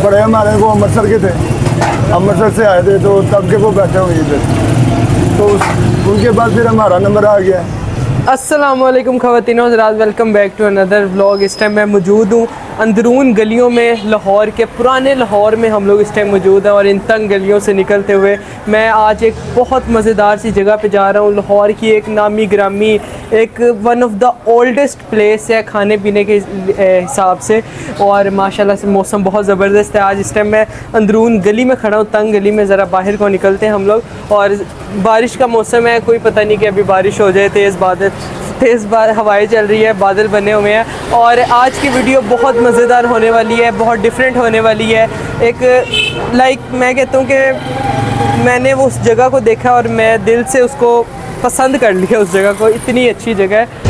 बड़े हमारे वो अमृतसर के थे, अमृतसर से आए थे, तो तब के वो बैठे हुए इधर, तो उनके बाद फिर हमारा नंबर आ गया। अस्सलामुअलैकुम ख़वातीन और हज़रात, welcome back to another vlog. इस टाइम मैं मौजूद हूँ अंदरून गलियों में, लाहौर के पुराने लाहौर में हम लोग इस टाइम मौजूद हैं। और इन तंग गलियों से निकलते हुए मैं आज एक बहुत मज़ेदार सी जगह पे जा रहा हूँ। लाहौर की एक नामी ग्रामी, एक one of the oldest place है खाने पीने के हिसाब से, और माशाल्लाह से मौसम बहुत ज़बरदस्त है। आज इस टाइम मैं अंदरून गली में खड़ा हूँ, तंग गली में। ज़रा बाहर को निकलते हैं हम लोग, और बारिश का मौसम है, कोई पता नहीं कि अभी बारिश हो जाए। तेज़ हवाएं चल रही है, बादल बने हुए हैं, और आज की वीडियो बहुत मज़ेदार होने वाली है, बहुत डिफरेंट होने वाली है। एक मैं कहता हूँ कि मैंने वो उस जगह को देखा और मैं दिल से उसको पसंद कर लिया, उस जगह को। इतनी अच्छी जगह है।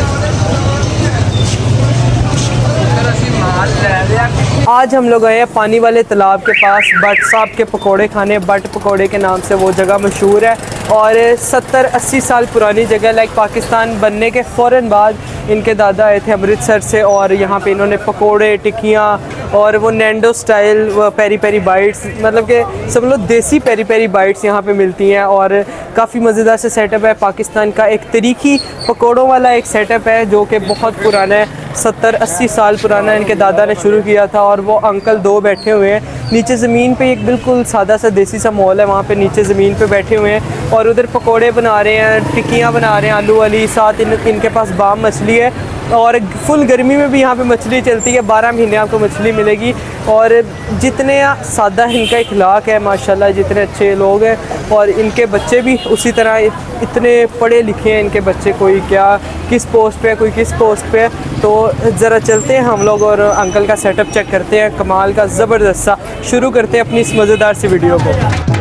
आज हम लोग आए हैं पानी वाले तालाब के पास, भट्ट साहब के पकोड़े खाने। भट्ट पकोड़े के नाम से वो जगह मशहूर है, और 70-80 साल पुरानी जगह। लाइक पाकिस्तान बनने के फ़ौरन बाद इनके दादा आए थे अमृतसर से, और यहाँ पे इन्होंने पकोड़े, टिक्कियाँ और वो Nando style peri peri bites, मतलब कि सब लोग देसी पेरी पेरी बाइट्स यहाँ पे मिलती हैं। और काफ़ी मज़ेदार से सेटअप है। पाकिस्तान का एक तरीकी पकोड़ों वाला एक सेटअप है जो कि बहुत पुराना है, 70-80 साल पुराना। इनके दादा ने शुरू किया था, और वो अंकल दो बैठे हुए हैं नीचे ज़मीन पे। एक बिल्कुल सादा सा देसी सा मॉल है, वहाँ पे नीचे ज़मीन पे बैठे हुए हैं, और उधर पकोड़े बना रहे हैं, टिक्कियाँ बना रहे हैं आलू वाली। साथ इनके पास बाम मछली है, और फुल गर्मी में भी यहाँ पे मछली चलती है। 12 महीने आपको मछली मिलेगी। और जितने सादा इनका इखलाक है माशाल्लाह, जितने अच्छे लोग हैं, और इनके बच्चे भी उसी तरह इतने पढ़े लिखे हैं इनके बच्चे। कोई क्या किस पोस्ट पे है, कोई किस पोस्ट पे है। तो ज़रा चलते हैं हम लोग और अंकल का सेटअप चेक करते हैं, कमाल का ज़बरदस्त सा। शुरू करते हैं अपनी इस मज़ेदार सी वीडियो को।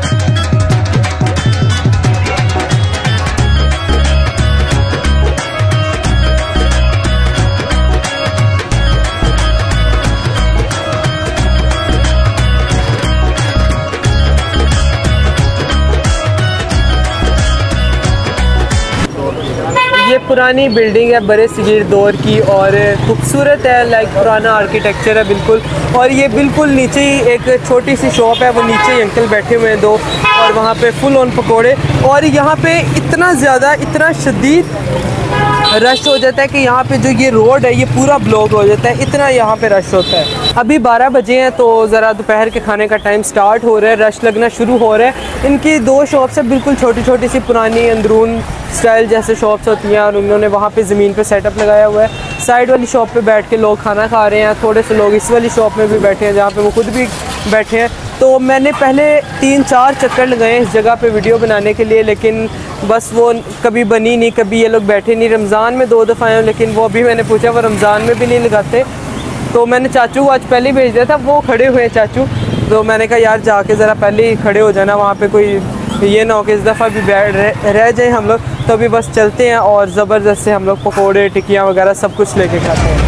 ये पुरानी बिल्डिंग है बड़े सगीर दौर की, और खूबसूरत है। लाइक पुराना आर्किटेक्चर है बिल्कुल। और ये बिल्कुल नीचे ही एक छोटी सी शॉप है, वो नीचे ही अंकल बैठे हुए हैं दो, और वहाँ पे फुल ऑन पकोड़े। और यहाँ पे इतना ज़्यादा, इतना शदीद रश हो जाता है कि यहाँ पे जो ये रोड है ये पूरा ब्लॉक हो जाता है, इतना यहाँ पे रश होता है। अभी 12 बजे हैं, तो ज़रा दोपहर के खाने का टाइम स्टार्ट हो रहा है, रश लगना शुरू हो रहा है। इनकी दो शॉप्स है बिल्कुल छोटी छोटी सी, पुरानी अंदरून स्टाइल जैसे शॉप्स होती हैं, और उन्होंने वहाँ पे ज़मीन पे सेटअप लगाया हुआ है। साइड वाली शॉप पे बैठ के लोग खाना खा रहे हैं, थोड़े से लोग इस वाली शॉप में भी बैठे हैं जहाँ पे वो खुद भी बैठे हैं। तो मैंने पहले 3-4 चक्कर लगाए इस जगह पे वीडियो बनाने के लिए, लेकिन बस वो कभी बनी नहीं, कभी ये लोग बैठे नहीं। रमज़ान में 2 दफ़ा आए, लेकिन वो अभी मैंने पूछा वो रमज़ान में भी नहीं लगाते। तो मैंने चाचू को आज पहले ही भेज दिया था, वो खड़े हुए हैं चाचू। तो मैंने कहा यार जाके ज़रा पहले ही खड़े हो जाना, वहाँ पे कोई ये ना हो कि इस दफ़ा भी रह जाए हम लोग। तो अभी बस चलते हैं, और ज़बरदस्त से हम लोग पकोड़े, टिक्कियाँ वगैरह सब कुछ लेके खाते हैं।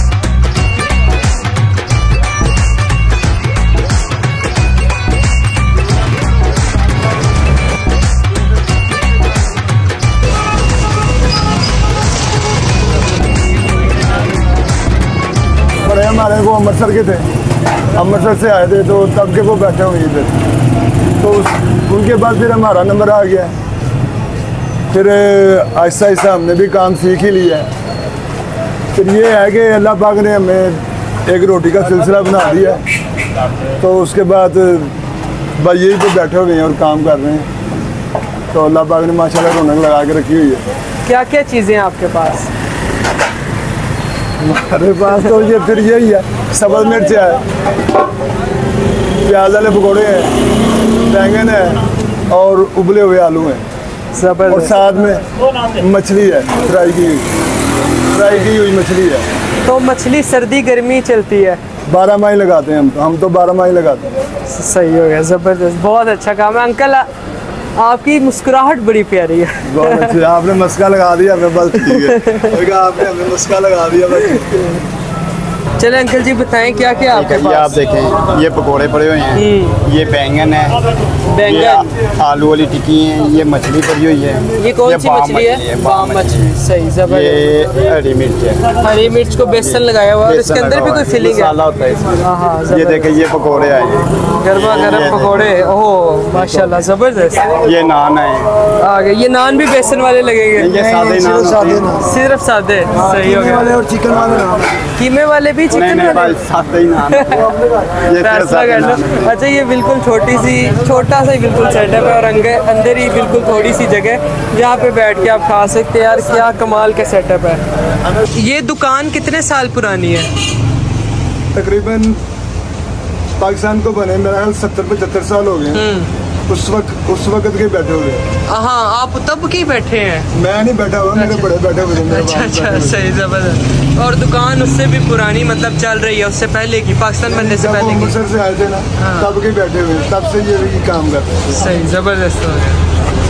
बड़े हमारे वो अमृतसर के थे, अमृतसर से आए थे, तो तब के वो बैठे हुए इधर, तो उनके बाद फिर हमारा नंबर आ गया। फिर आहिस्ता आहिस्ता हमने भी काम सीख ही लिया है। फिर ये है कि अल्लाह पाक ने हमें एक रोटी का सिलसिला बना दिया, तो उसके बाद भाई यही पे बैठे हुए हैं और काम कर रहे हैं। तो अल्लाह पाक ने माशाल्लाह रौनक लगा के रखी हुई है। क्या क्या चीज़ें हैं आपके पास? हमारे पास तो ये फिर यही है, सब्ज़ मिर्च है, प्याज वाले पकौड़े हैं, बैंगन है, और उबले हुए आलू हैं, और साथ में मछली है, फ्राई की हुई मछली है। तो मछली सर्दी गर्मी चलती है? 12 माह लगाते हैं हम तो 12 माह लगाते हैं। सही हो गया, ज़बरदस्त, बहुत अच्छा काम है अंकल। आपकी मुस्कुराहट बड़ी प्यारी है। बहुत अच्छी, आपने मस्का लगा दिया हमें, बस ठीक है। आपने हमें मस्का लगा दिया बस। चले अंकल जी बताएं क्या क्या आपके ये पास। आप देखें, ये पकोड़े पड़े हुए हैं, ये बैंगन है, बैंगन, ये आलू वाली टिक्की है, ये मछली पड़ी हुई है। ये कौन सी बाम मछली है? बाम मछली, सही जबरदस्त। ये हरी मिर्च है, हरी मिर्च को बेसन लगाया हुआ है और इसके अंदर भी कोई फिलिंग है। मसाला होता है इसमें। हाँ, ये देखें, ये पकोड़े आए हैं, गर्मा गर्म पकोड़े, ओह माशाल्लाह जबरदस्त। ये नान है, आ गए, ये नान भी बेसन वाले लगेंगे? ये सादे नान होते हैं। सिर्फ सादे, सही हो गया। और चिकन वाले नान, कीमे वाले भी, नहीं चिकन नहीं वाले? भाई, सादे ही नान ये फैसला सादे कर नान लो। है। अच्छा, ये बिल्कुल छोटा सा ही बिल्कुल सेटअप है और अंदर ही बिल्कुल थोड़ी सी जगह जहाँ पे बैठ के आप खा सकते हैं। यार क्या कमाल का सेटअप है। ये दुकान कितने साल पुरानी है? तकरीबन पाकिस्तान को बने मेरा ख्याल 70-75 साल हो गए। उस वक्त के बैठे हुए। हाँ, आप तब के बैठे हैं? मैं नहीं बैठा हुआ, मेरे बड़े बैठे हुए थे, मेरे अच्छा बाप अच्छा, बैठे हुए थे। सही जबरदस्त। और दुकान उससे भी पुरानी मतलब चल रही है, उससे पहले की, पाकिस्तान बनने से जब वो पहले की? अमृतसर से आए थे ना, तब के बैठे हुए, तब से ये भी काम करते हैं। सही जबरदस्त हो गया।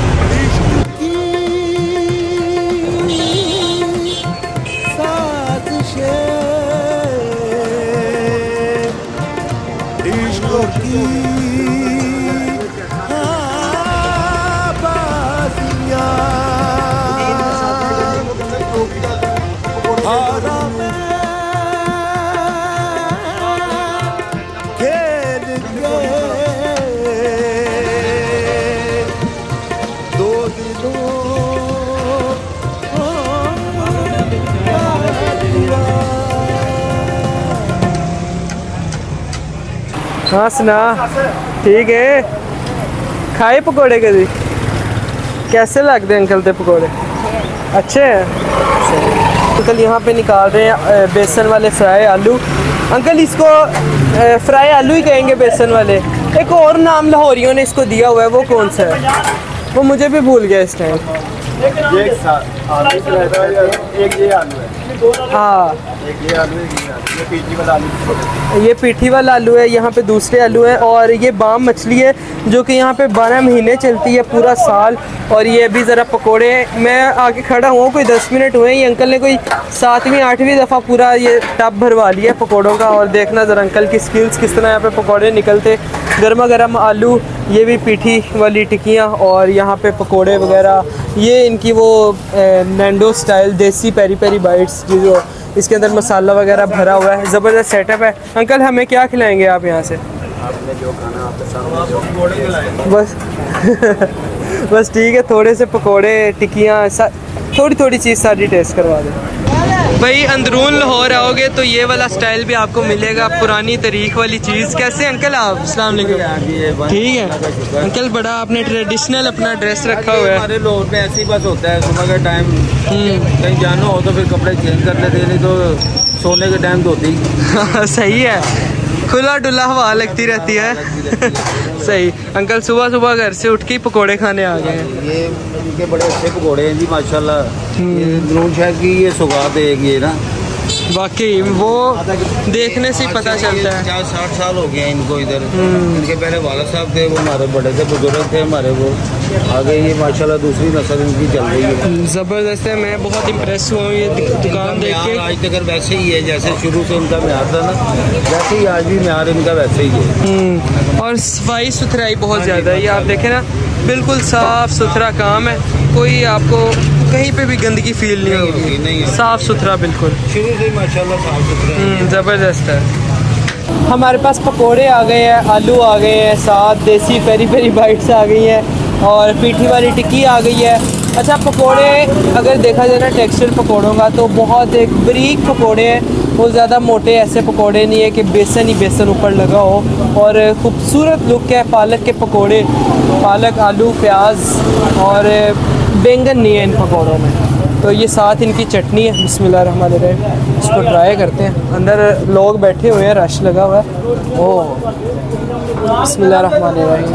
हाँ सुना, ठीक है। खाए पकोड़े कभी? कैसे लगते हैं अंकल ते पकोड़े? अच्छे हैं। अंकल यहाँ पे निकाल रहे हैं बेसन वाले फ्राई आलू। अंकल इसको फ्राई आलू ही कहेंगे, बेसन वाले? एक और नाम लाहौरियों ने इसको दिया हुआ है, वो कौन सा है? वो मुझे भी भूल गया इस टाइम। ये एक ये आलू है, हाँ, एक ये आलू है, ये पीठी वाला आलू। ये पीठी वाला आलू है, यहाँ पे दूसरे आलू हैं। और ये बाम मछली है जो कि यहाँ पे 12 महीने चलती है, पूरा साल। और ये अभी ज़रा पकोड़े, मैं आके खड़ा हुआ, कोई 10 मिनट हुए, ये अंकल ने कोई 7वीं-8वीं दफ़ा पूरा ये टब भरवा लिया पकोड़ों का। और देखना ज़रा अंकल की स्किल्स किस तरह यहाँ पे पकोड़े निकलते। गर्मा गर्म आलू, ये भी पीठी वाली टिक्कियाँ और यहाँ पे पकोड़े वगैरह। ये इनकी वो Nando style desi peri peri bites, जो इसके अंदर मसाला वगैरह भरा हुआ है। ज़बरदस्त सेटअप है। अंकल हमें क्या खिलाएंगे आप यहाँ से? आपने जो खाना आपके सामने बस बस ठीक है, थोड़े से पकोड़े, टिक्कियाँ, थोड़ी थोड़ी चीज़ सारी टेस्ट करवा दें भाई। अंदरून लाहौर आओगे तो ये वाला स्टाइल भी आपको मिलेगा, पुरानी तारीख वाली चीज़। कैसे अंकल आप? अस्सलाम वालेकुम। ठीक है अंकल, बड़ा आपने ट्रेडिशनल अपना ड्रेस रखा हुआ है। हमारे लोग में ऐसी बस होता है, सुबह का टाइम कहीं जाना हो तो फिर कपड़े चेंज कर लेते, नहीं तो सोने के टाइम धोती। सही है, खुला डुला हवा लगती रहती है। सही। अंकल सुबह सुबह घर से उठ के पकोड़े खाने आ गए हैं। ये इनके बड़े अच्छे पकौड़े हैं जी माशाल्लाह। ये नून शाह की ये सौगात है ये ना, वाकई वो देखने से ही पता चलता है। 50-60 साल हो गए इनको इधर। इनके पहले वाला साहब थे, वो हमारे बड़े थे, बुजुर्ग थे हमारे, वो आगे ये माशाल्लाह दूसरी नस्ल इनकी चल रही है। ज़बरदस्त है, मैं बहुत इम्प्रेस हुआ हूँ ये दुकान देख के। आज तक वैसे ही है, जैसे शुरू से इनका म्यार था ना, वैसे ही आज भी म्यार इनका वैसे ही है। और सफाई सुथराई बहुत ज़्यादा है। ये आप देखें ना, बिल्कुल साफ़ सुथरा काम है, कोई आपको कहीं पे भी गंदगी फील नहीं होगी, साफ़ सुथरा बिल्कुल शुरू से माशाल्लाह साफ सुथरा। ज़बरदस्त है। हमारे पास पकोड़े आ गए हैं, आलू आ गए हैं, साथ देसी पेरी पेरी बाइट्स आ गई हैं और पीठी वाली टिक्की आ गई है। अच्छा, पकोड़े अगर देखा जाए ना टेक्सचर पकोड़ों का, तो बहुत एक बारीक पकोड़े हैं, वो ज़्यादा मोटे ऐसे पकोड़े नहीं है कि बेसन ही बेसन ऊपर लगा हो। और खूबसूरत लुक है। पालक के पकोड़े, पालक, आलू, प्याज और बैंगन नहीं है इन पकोड़ों में। तो ये साथ इनकी चटनी है। बिस्मिल्लाहिर्रहमानिर्रहीम, इसको ट्राई करते हैं। अंदर लोग बैठे हुए हैं, रश लगा हुआ है। ओह, बिस्मिल्लाहिर्रहमानिर्रहीम।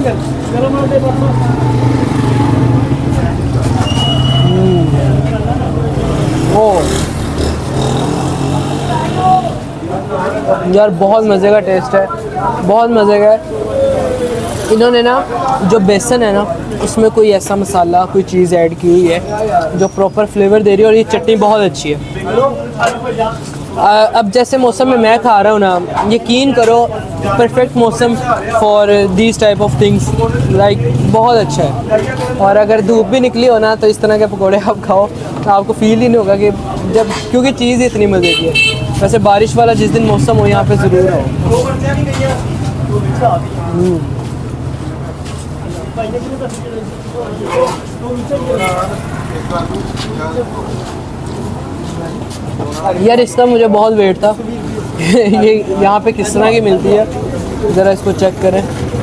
ओह यार, बहुत मज़े का टेस्ट है, बहुत मज़े का है। इन्होंने ना जो बेसन है ना, उसमें कोई ऐसा मसाला, कोई चीज़ ऐड की हुई है जो प्रॉपर फ्लेवर दे रही है। और ये चटनी बहुत अच्छी है। अब जैसे मौसम में मैं खा रहा हूँ ना, यकीन करो परफेक्ट मौसम for these type of things, like बहुत अच्छा है। और अगर धूप भी निकली हो ना तो इस तरह के पकोड़े आप खाओ तो आपको फील ही नहीं होगा कि जब, क्योंकि चीज़ ही इतनी मज़े की है। वैसे बारिश वाला जिस दिन मौसम हो यहाँ पे ज़रूर हो। यार इसका मुझे बहुत वेट था। ये यहाँ पे किस तरह की मिलती है, ज़रा इसको चेक करें।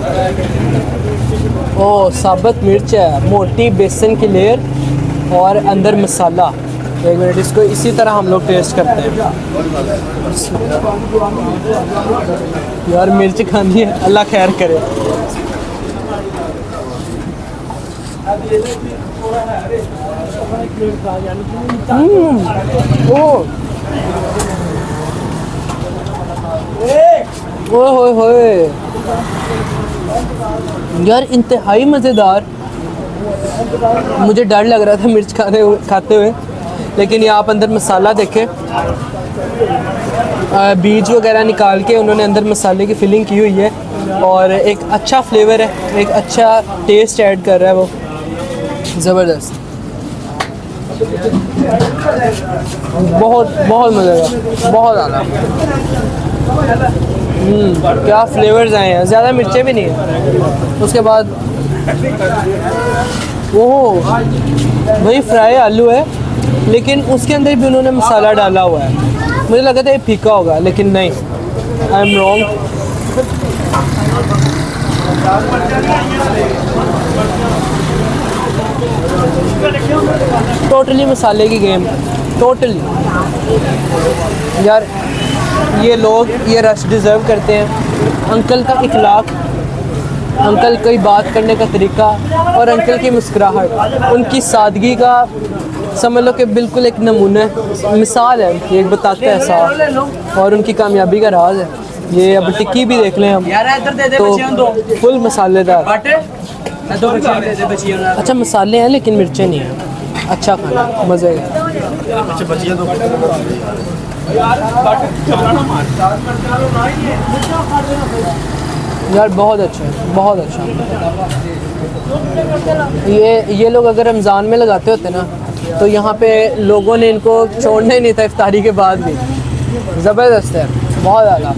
ओह, साबुत मिर्च है, मोटी बेसन की लेयर और अंदर मसाला। एक मिनट, इसको इसी तरह हम लोग टेस्ट करते हैं। यार मिर्च खानी है, अल्लाह खैर करे। ओह होए यार, इंतहाई मज़ेदार। मुझे डर लग रहा था मिर्च खाते हुए, लेकिन ये आप अंदर मसाला देखें, बीज वगैरह निकाल के उन्होंने अंदर मसाले की फिलिंग की हुई है और एक अच्छा फ्लेवर है, एक अच्छा टेस्ट ऐड कर रहा है वो, ज़बरदस्त। बहुत बहुत मज़ेदार, बहुत आला। क्या फ्लेवर्स आए हैं, ज़्यादा मिर्चें भी नहीं है। उसके बाद ओह, वही फ्राई आलू है लेकिन उसके अंदर भी उन्होंने मसाला डाला हुआ है। मुझे लगा था ये फीका होगा, लेकिन नहीं, आई एम रॉन्ग। टोटली मसाले की गेम, टोटली। यार ये लोग ये रश डिज़र्व करते हैं। अंकल का इखलाक, अंकल की बात करने का तरीका और अंकल की मुस्कुराहट, उनकी सादगी का समझ लो कि बिल्कुल एक नमूना मिसाल है, ये एक बताता है साफ, और उनकी कामयाबी का राज है। ये अब टिक्की भी देख लें हम तो फुल मसालेदार। अच्छा मसाले हैं लेकिन मिर्चें नहीं हैं। अच्छा खाना, मज़े का। यार बहुत अच्छा है, बहुत अच्छा। ये लोग अगर रमज़ान में लगाते होते ना तो यहाँ पे लोगों ने इनको छोड़ना ही नहीं था इफ्तारी के बाद भी। ज़बरदस्त है, बहुत ज़्यादा।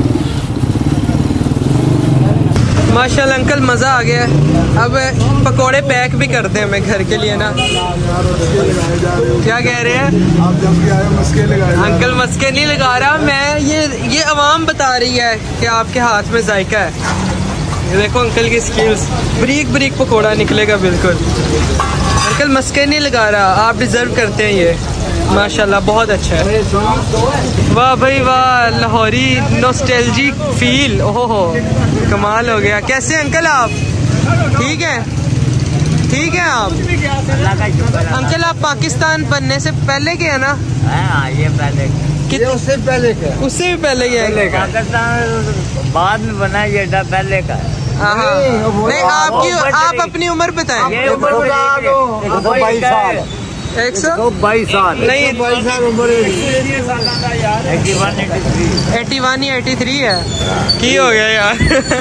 माशाल्लाह अंकल, मज़ा आ गया। अब पकोड़े पैक भी करते हैं मैं घर के लिए ना। क्या कह रहे हैं आप? जब भी आए मस्के लगाए। अंकल मस्के नहीं लगा रहा मैं, ये अवाम बता रही है कि आपके हाथ में जायका है। ये देखो अंकल की स्किल्स, बारीक बारीक पकोड़ा निकलेगा बिल्कुल। अंकल मस्के नहीं लगा रहा, आप डिज़र्व करते हैं ये। माशाल्लाह बहुत अच्छा है। वाह भाई वाह, लाहौरी नॉस्टैल्जिक फील। ओहो कमाल हो गया। कैसे अंकल आप? ठीक है, ठीक है आप? अंकल आप पाकिस्तान बनने से पहले के है ना? ये पहले, उससे पहले का? उससे भी पहले गया पाकिस्तान बाद में बना, ये पहले का। नहीं, आप अपनी उम्र बताएं। 122 साल। 122 साल नहीं, 22 साल उम्र। 81 या 83 है। की हो गया यार।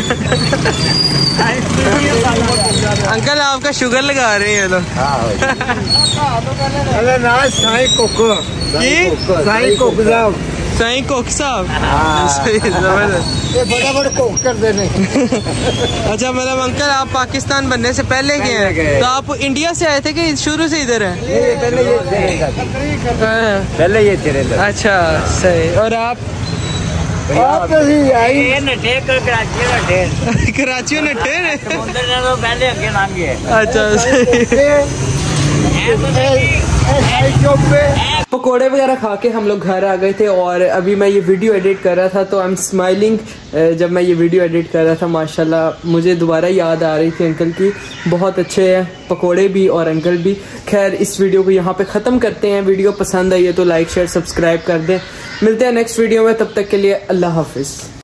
अंकल आपका शुगर लगा रहे हैं लोग। अरे ना, साईं कोक साहब, साईं कोक साहब। ये बड़ा बड़ा कोक कर देने। अच्छा मतलब अंकल आप पाकिस्तान बनने से पहले के हैं, तो आप इंडिया से आए थे कि शुरू से इधर है? पहले ये थे। अच्छा सही। और आप? कराची नट्टे पहले अगे नाम है। अच्छा पकोड़े वगैरह खा के हम लोग घर आ गए थे और अभी मैं ये वीडियो एडिट कर रहा था तो आई एम स्माइलिंग। जब मैं ये वीडियो एडिट कर रहा था माशाल्लाह मुझे दोबारा याद आ रही थी अंकल की। बहुत अच्छे हैं पकोड़े भी और अंकल भी। खैर इस वीडियो को यहाँ पे ख़त्म करते हैं। वीडियो पसंद आई है तो लाइक शेयर सब्सक्राइब कर दें। मिलते हैं नेक्स्ट वीडियो में, तब तक के लिए अल्लाह हाफिज़।